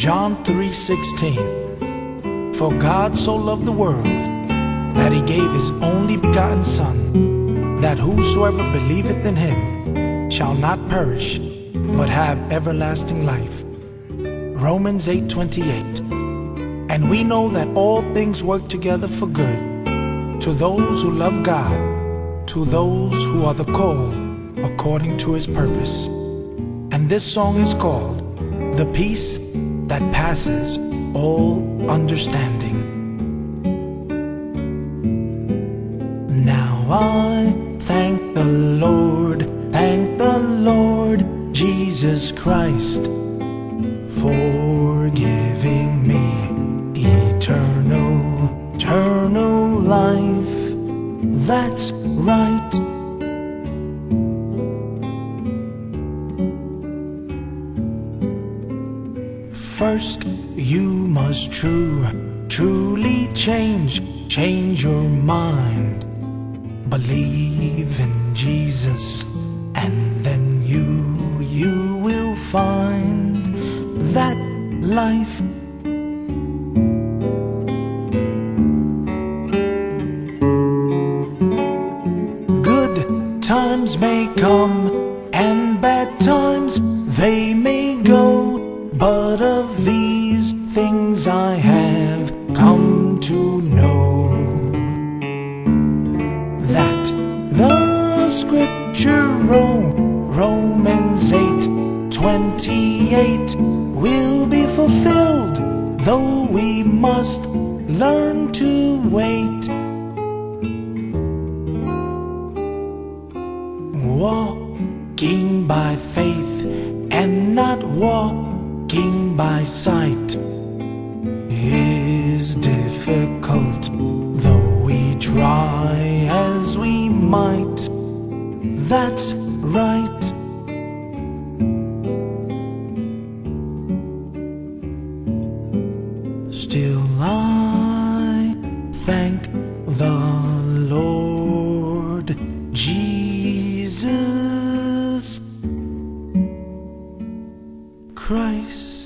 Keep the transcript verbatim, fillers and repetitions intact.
John three sixteen. For God so loved the world, that he gave his only begotten Son, that whosoever believeth in him shall not perish, but have everlasting life. Romans eight twenty-eight. And we know that all things work together for good, to those who love God, to those who are the called according to his purpose. And this song is called The Peace That Passes All Understanding. Now I thank the Lord, thank the Lord Jesus Christ, for giving me eternal, eternal life. That's right. First, you must true, truly change, change your mind. Believe in Jesus, and then you, you will find that life. Good times may come, and bad times they may go, but of these things I have come to know, that the scripture Romans eight twenty-eight will be fulfilled, though we must learn to wait. Walking by faith and not walking by sight is difficult, though we try as we might. That's right. Still I thank the Lord Jesus Christ.